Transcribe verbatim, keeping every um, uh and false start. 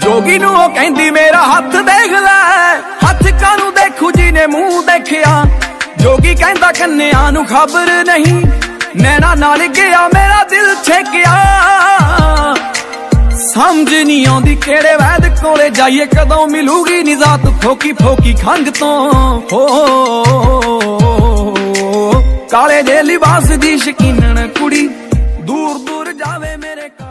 जोगी नू ओ कहंदी मेरा हाथ देख लै, हाथ कानू देखू जी ने मुंह देखिया। जोगी कहंदा कन्या नू खबर नहीं, नैना नाल गया मेरा दिल छेकिया। समझ नहीं आउंदी केड़े वैद कोले जाइए, कदों मिलूगी निजात फोकी फोकी खंग तो। हो काले जे लिबास दी शकीनन कुड़ी, दूर दूर जावे मेरे।